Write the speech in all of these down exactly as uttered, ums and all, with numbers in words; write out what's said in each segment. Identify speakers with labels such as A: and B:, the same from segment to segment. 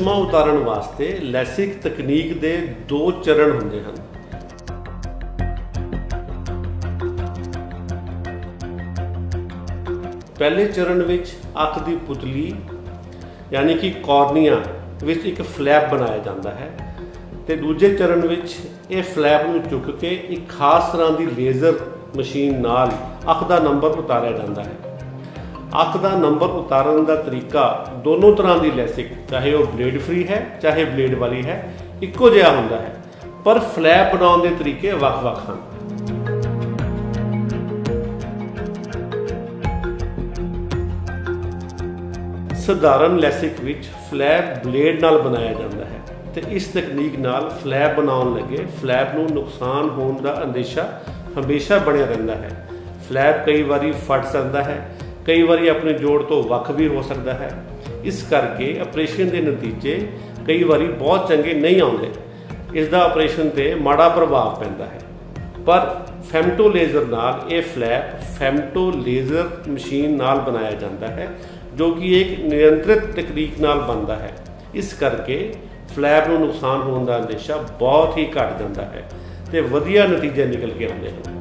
A: चश्मा उतारन वास्ते लैसिक तकनीक के दो चरण होंदे हन। पहले चरण विच अख की पुतली यानी कि कॉर्निया विच एक फ्लैप बनाया जाता है, तो दूजे चरण विच ये फ्लैप नूं चुक के एक खास तरह की लेज़र मशीन नाल अख का नंबर उतारिया जाता है। अख का नंबर उतारन का तरीका दोनों तरह की लैसिक, चाहे वह ब्लेड फ्री है चाहे ब्लेड वाली है, इक्को जिहा होंदा है, पर फ्लैप बनाने के तरीके वख-वख हैं। सधारण लैसिक विच फ्लैप ब्लेड नाल बनाया जाता है, तो इस तकनीक नाल फ्लैप बनाने लगे फ्लैप नूं नुकसान होने का अंदेशा हमेशा बनिया रहिंदा है। फ्लैप कई बारी फट सकता है, कई बारी अपने जोड़ तो वख भी हो सकता है। इस करके ऑपरेशन के नतीजे कई बारी बहुत चंगे नहीं आते, इसका ऑपरेशन ते माड़ा प्रभाव पैंदा है। पर फेमटो लेज़र नाल ये फ्लैप फेमटो लेज़र मशीन नाल बनाया जाता है, जो कि एक नियंत्रित तकनीक नाल बनता है। इस करके फ्लैप नूं नुकसान होने का अंदेशा बहुत ही घट जाता है, तो वधिया नतीजे निकल के आते हैं।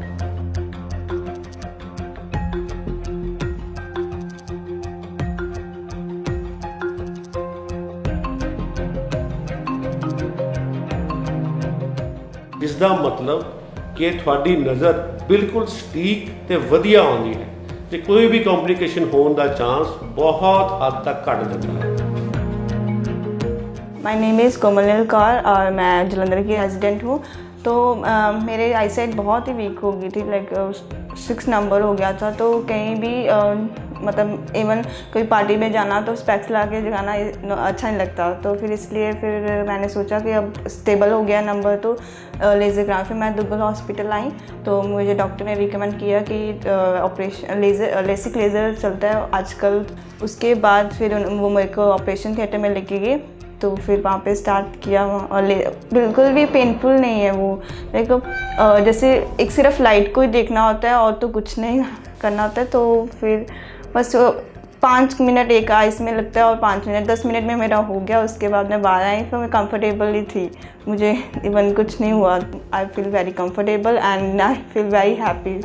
A: इसका मतलब कि थोड़ी नज़र बिल्कुल सटीक ते वधिया आउंदी है, तो कोई भी कॉम्प्लिकेशन होने का चांस बहुत हद तक घट जाता है।
B: My name is Komal Kaur और मैं जलंधर की रेजिडेंट हूँ। तो आ, मेरे आई साइट बहुत ही वीक हो गई थी, लाइक सिक्स नंबर हो गया था। तो कहीं भी आ, मतलब इवन कोई पार्टी में जाना तो स्पेक्स ला के जाना अच्छा नहीं लगता। तो फिर इसलिए फिर मैंने सोचा कि अब स्टेबल हो गया नंबर, तो लेज़रग्राफी मैं दुब्बल हॉस्पिटल आई। तो मुझे डॉक्टर ने रिकमेंड किया कि ऑपरेशन लेज़र लेसिक लेज़र चलता है आजकल। उसके बाद फिर वो मेरे को ऑपरेशन थिएटर में लेके गए, तो फिर वहाँ पे स्टार्ट किया। और बिल्कुल भी पेनफुल नहीं है वो, लाइक जैसे एक सिर्फ लाइट को ही देखना होता है और तो कुछ नहीं करना होता है। तो फिर बस पाँच मिनट एक आइस में लगता है और पाँच मिनट दस मिनट में मेरा हो गया। उसके बाद मैं बाहर आई, तो मैं कंफर्टेबल ही थी, मुझे इवन कुछ नहीं हुआ। I feel very comfortable and I feel very happy.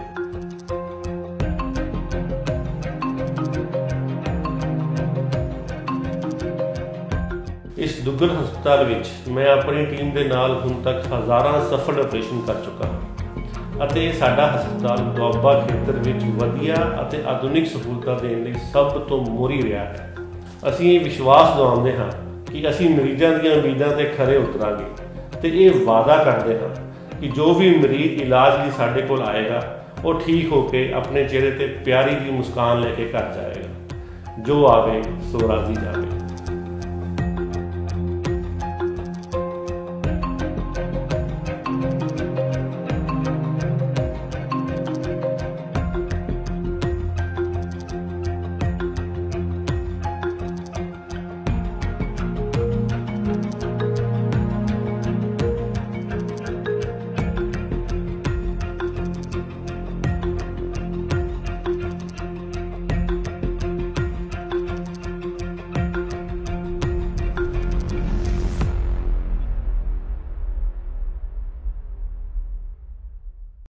A: इस दुग्गल हस्पताल विच मैं अपनी टीम के नाल हुण तक हज़ारां सफल ऑपरेशन कर चुका हाँ, ਅਤੇ ਸਾਡਾ ਹਸਪਤਾਲ ਦੁਆਬਾ ਖੇਤਰ ਵਿੱਚ ਵਧੀਆ ਅਤੇ ਆਧੁਨਿਕ ਸਹੂਲਤਾਂ ਦੇਣ ਲਈ ਸਭ ਤੋਂ ਮੋਹਰੀ ਰਿਹਾ ਹੈ। ਅਸੀਂ ਇਹ ਵਿਸ਼ਵਾਸ ਦਿਵਾਉਂਦੇ ਹਾਂ ਕਿ ਅਸੀਂ ਮਰੀਜ਼ਾਂ ਦੀਆਂ ਉਮੀਦਾਂ 'ਤੇ ਖਰੇ ਉਤਰਾਂਗੇ, ਤੇ ਇਹ ਵਾਅਦਾ ਕਰਦੇ ਹਾਂ ਕਿ ਜੋ ਵੀ ਮਰੀਜ਼ ਇਲਾਜ ਲਈ ਸਾਡੇ ਕੋਲ ਆਏਗਾ ਉਹ ਠੀਕ ਹੋ ਕੇ ਆਪਣੇ ਚਿਹਰੇ 'ਤੇ ਪਿਆਰੀ ਜਿਹੀ ਮੁਸਕਾਨ ਲੈ ਕੇ ਘਰ ਜਾਏਗਾ। ਜੋ ਆਵੇ ਸੋ ਰਾਜ਼ੀ ਜਾਵੇ।